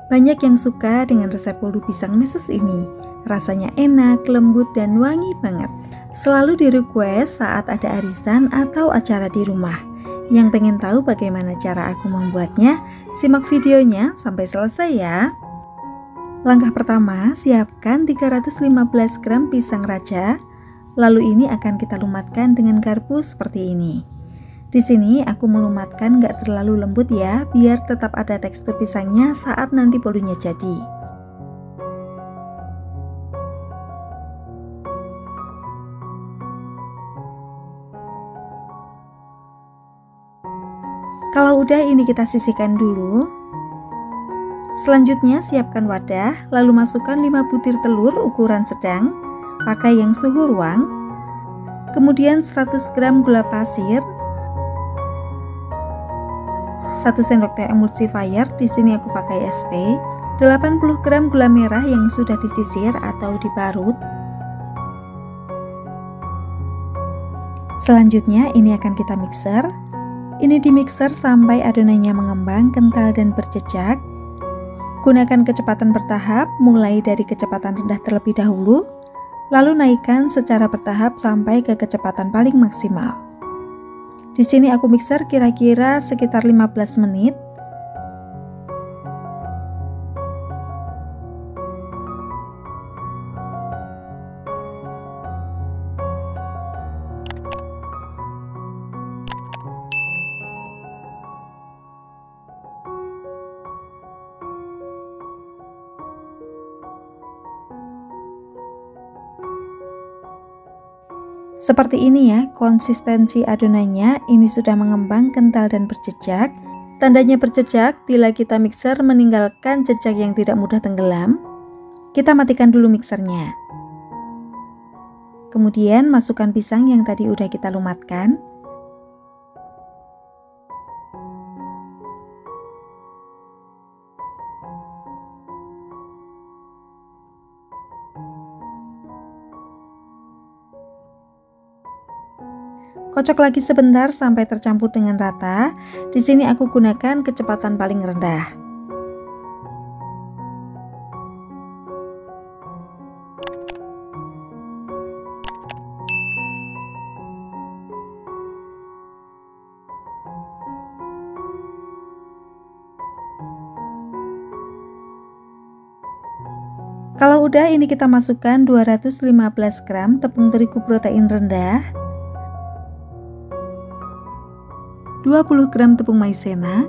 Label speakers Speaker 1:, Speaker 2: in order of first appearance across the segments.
Speaker 1: Banyak yang suka dengan resep bolu pisang meses ini. Rasanya enak, lembut, dan wangi banget. Selalu di request saat ada arisan atau acara di rumah. Yang pengen tahu bagaimana cara aku membuatnya, simak videonya sampai selesai ya. Langkah pertama, siapkan 315 gram pisang raja. Lalu ini akan kita lumatkan dengan garpu seperti ini. Di sini aku melumatkan nggak terlalu lembut ya, biar tetap ada tekstur pisangnya saat nanti bolunya jadi. Kalau udah, ini kita sisihkan dulu. Selanjutnya siapkan wadah, lalu masukkan 5 butir telur ukuran sedang, pakai yang suhu ruang. Kemudian 100 gram gula pasir, 1 sendok teh emulsifier, di sini aku pakai SP, 80 gram gula merah yang sudah disisir atau diparut. Selanjutnya ini akan kita mixer. Ini dimixer sampai adonannya mengembang, kental dan berjejak. Gunakan kecepatan bertahap, mulai dari kecepatan rendah terlebih dahulu, lalu naikkan secara bertahap sampai ke kecepatan paling maksimal. Di sini aku mixer kira-kira sekitar 15 menit. Seperti ini ya konsistensi adonannya, ini sudah mengembang, kental dan berjejak. Tandanya berjejak bila kita mixer meninggalkan jejak yang tidak mudah tenggelam. Kita matikan dulu mixernya. Kemudian masukkan pisang yang tadi udah kita lumatkan. Kocok lagi sebentar sampai tercampur dengan rata. Di sini aku gunakan kecepatan paling rendah. Kalau udah, ini kita masukkan 215 gram tepung terigu protein rendah, 20 gram tepung maizena,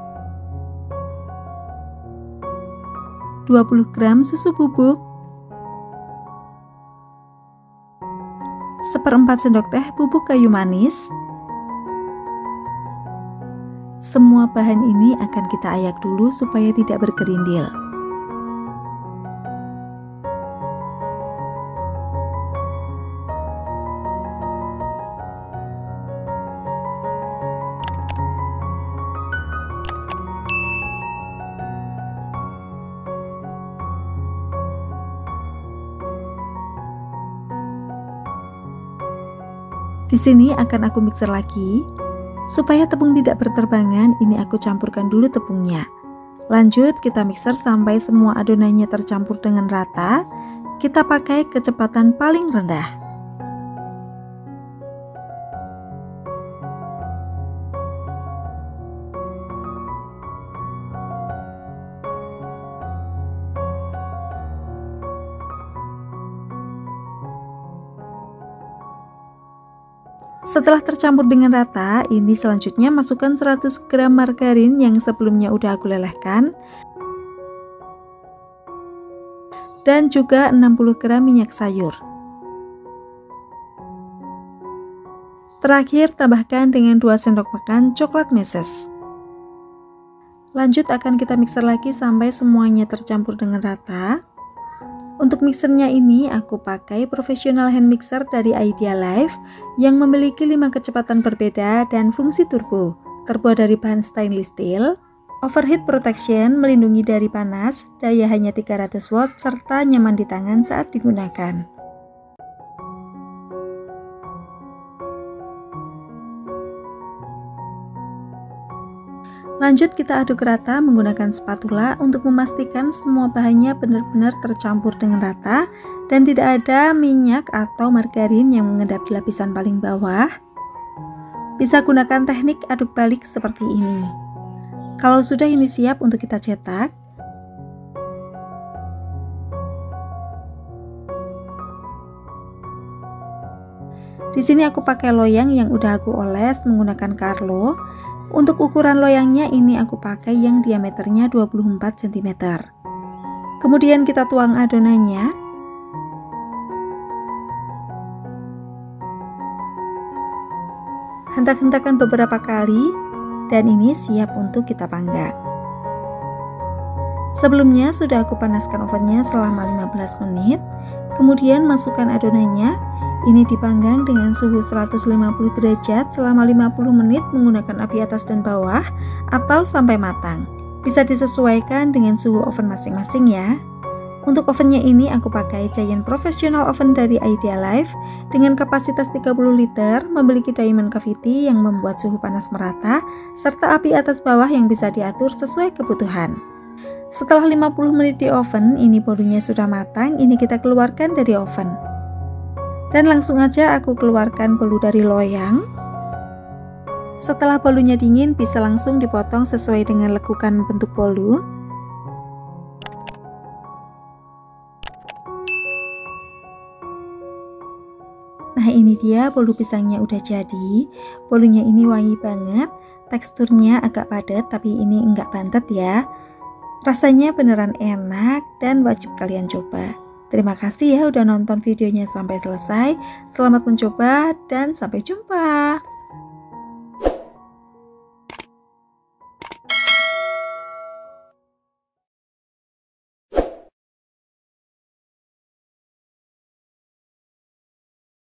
Speaker 1: 20 gram susu bubuk, 1/4 sendok teh bubuk kayu manis. Semua bahan ini akan kita ayak dulu supaya tidak bergerindil. Di sini akan aku mixer lagi. Supaya tepung tidak berterbangan, ini aku campurkan dulu tepungnya. Lanjut kita mixer sampai semua adonannya tercampur dengan rata. Kita pakai kecepatan paling rendah. Setelah tercampur dengan rata, ini selanjutnya masukkan 100 gram margarin yang sebelumnya udah aku lelehkan, dan juga 60 gram minyak sayur. Terakhir tambahkan dengan 2 sendok makan coklat meses. Lanjut akan kita mixer lagi sampai semuanya tercampur dengan rata. Untuk mixernya ini aku pakai professional hand mixer dari Idealife yang memiliki 5 kecepatan berbeda dan fungsi turbo. Terbuat dari bahan stainless steel, overheat protection melindungi dari panas, daya hanya 300 watt serta nyaman di tangan saat digunakan. Lanjut kita aduk rata menggunakan spatula untuk memastikan semua bahannya benar-benar tercampur dengan rata dan tidak ada minyak atau margarin yang mengendap di lapisan paling bawah. Bisa gunakan teknik aduk balik seperti ini. Kalau sudah ini siap untuk kita cetak, di sini aku pakai loyang yang udah aku oles menggunakan Carlo. Untuk ukuran loyangnya ini aku pakai yang diameternya 24 cm. Kemudian kita tuang adonannya. Hentak-hentakan beberapa kali dan ini siap untuk kita panggang. Sebelumnya sudah aku panaskan ovennya selama 15 menit. Kemudian masukkan adonannya. Ini dipanggang dengan suhu 150 derajat selama 50 menit menggunakan api atas dan bawah atau sampai matang. Bisa disesuaikan dengan suhu oven masing-masing ya. Untuk ovennya ini aku pakai Giant Professional Oven dari Idealife dengan kapasitas 30 liter, memiliki diamond cavity yang membuat suhu panas merata, serta api atas bawah yang bisa diatur sesuai kebutuhan. Setelah 50 menit di oven, ini bolunya sudah matang, ini kita keluarkan dari oven. Dan langsung aja aku keluarkan bolu dari loyang. Setelah bolunya dingin, bisa langsung dipotong sesuai dengan lekukan bentuk bolu. Nah ini dia bolu pisangnya udah jadi. Bolunya ini wangi banget, teksturnya agak padat tapi ini enggak bantet ya. Rasanya beneran enak dan wajib kalian coba. Terima kasih ya udah nonton videonya sampai selesai. Selamat mencoba dan sampai jumpa.